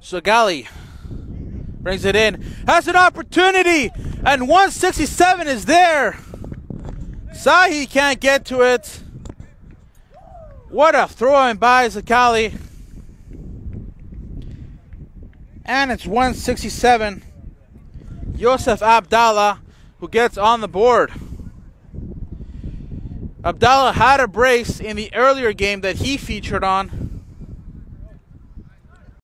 Zagali brings it in, has an opportunity, and 167 is there. Sahi can't get to it. What a throw-in by Zagali. And it's 167. Youssef Abdalla who gets on the board. Abdalla had a brace in the earlier game that he featured on.